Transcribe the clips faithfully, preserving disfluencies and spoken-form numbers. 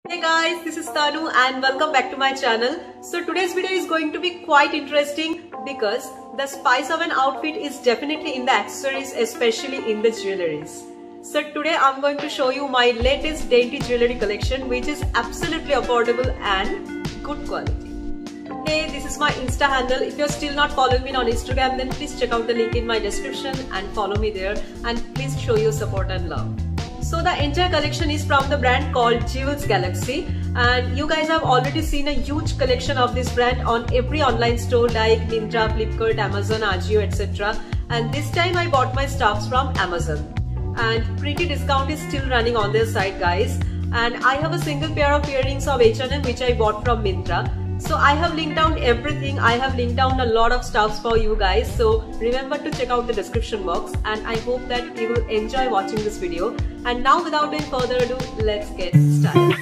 Hey guys, this is Tanu and welcome back to my channel. So today's video is going to be quite interesting because the spice of an outfit is definitely in the accessories, especially in the jewelries. So today I'm going to show you my latest dainty jewelry collection, which is absolutely affordable and good quality. Hey, this is my Insta handle. If you're still not following me on Instagram, then please check out the link in my description and follow me there, and please show your support and love. So the entire collection is from the brand called Jewels Galaxy, and you guys have already seen a huge collection of this brand on every online store like Myntra, Flipkart, Amazon, Ajio, et cetera. And this time I bought my stuffs from Amazon, and pretty discount is still running on their site, guys. And I have a single pair of earrings of H and M which I bought from Myntra. So I have linked down everything. I have linked down a lot of stuffs for you guys. So remember to check out the description box, and I hope that you will enjoy watching this video. And now without any further ado, let's get started.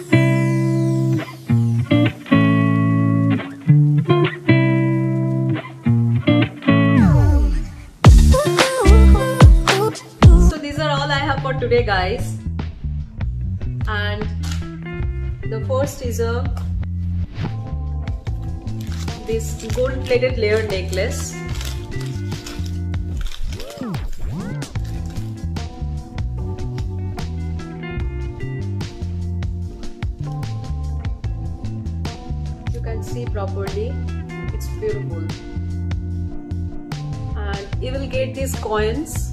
So these are all I have for today, guys. And the first is a this gold-plated layered necklace. You can see properly, it's beautiful. And you will get these coins,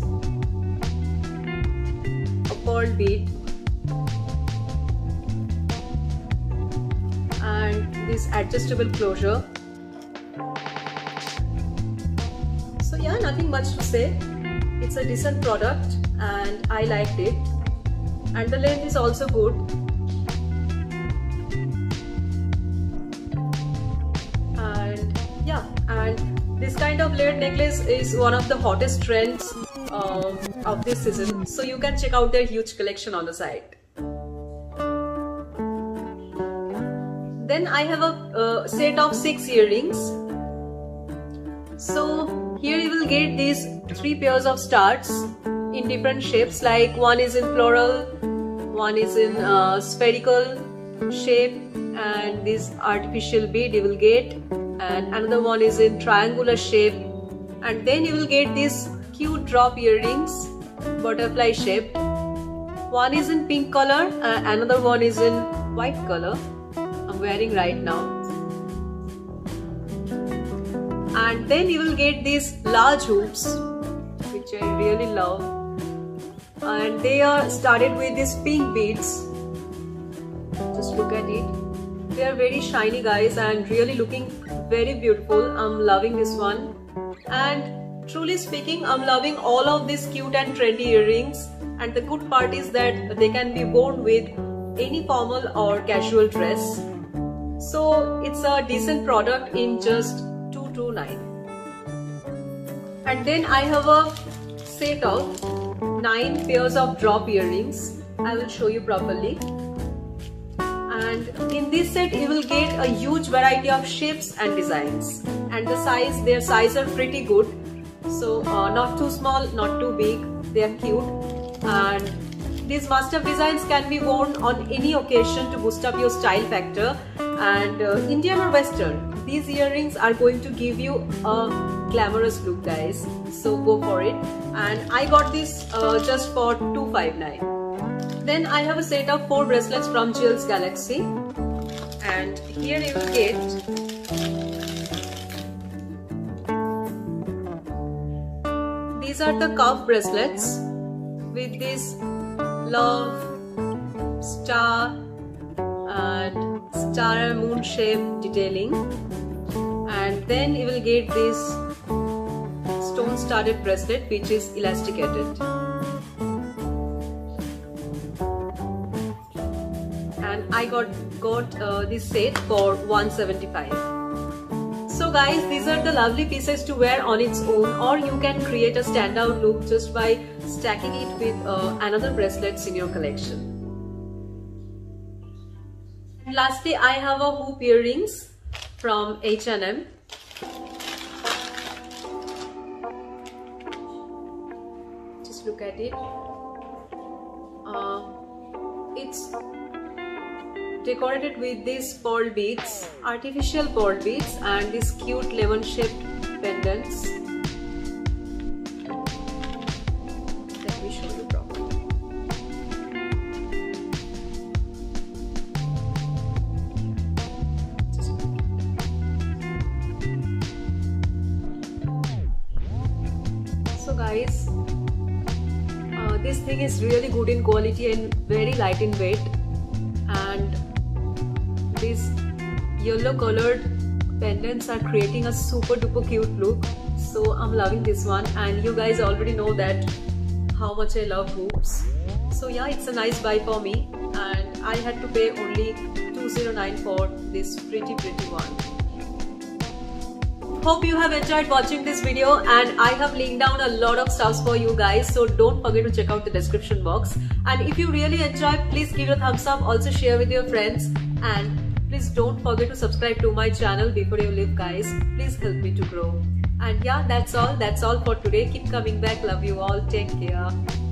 a pearl bead, and this adjustable closure. So yeah, nothing much to say. It's a decent product and I liked it, and the length is also good. And yeah, and this kind of layered necklace is one of the hottest trends um, of this season, so you can check out their huge collection on the site. Then I have a uh, set of six earrings. So here you will get these three pairs of studs in different shapes, like one is in floral, one is in uh, spherical shape, and this artificial bead you will get, and another one is in triangular shape, and then you will get these cute drop earrings, butterfly shaped. One is in pink color, uh, another one is in white color I'm wearing right now. And then you will get these large hoops, which I really love, and they are started with these pink beads. Just look at it, they are very shiny, guys, and really looking very beautiful. I'm loving this one, and truly speaking, I'm loving all of these cute and trendy earrings. And the good part is that they can be worn with any formal or casual dress, so it's a decent product in just two twenty-nine. And then I have a set of nine pairs of drop earrings. I will show you properly. And in this set you will get a huge variety of shapes and designs, and the size, their size are pretty good. So uh, not too small, not too big, they are cute. And these must-have designs can be worn on any occasion to boost up your style factor. And uh, Indian or Western, these earrings are going to give you a glamorous look, guys. So go for it. And I got this uh, just for two fifty-nine. Then I have a set of four bracelets from Jewels Galaxy, and here you will get these are the cuff bracelets with this love, star, and star moon shape detailing. And then you will get this stone studded bracelet which is elasticated, and I got got uh, this set for one seventy-five. So guys, these are the lovely pieces to wear on its own, or you can create a standout look just by stacking it with uh, another bracelets in your collection. And lastly, I have a hoop earrings from H and M. Just look at it. Uh, it's decorated with these pearl beads, artificial pearl beads, and these cute lemon shaped pendants. Let me show you properly. So guys, uh, this thing is really good in quality and very light in weight, and these yellow colored pendants are creating a super duper cute look. So I'm loving this one, and you guys already know that how much I love hoops. So yeah, it's a nice buy for me, and I had to pay only two thousand nine for this pretty pretty one. Hope you have enjoyed watching this video, and I have linked down a lot of stuffs for you guys, so don't forget to check out the description box. And if you really enjoyed, please give it a thumbs up, also share with your friends, and please don't forget to subscribe to my channel before you leave guys. Please help me to grow. And yeah, that's all that's all for today. Keep coming back. Love you all. Take care.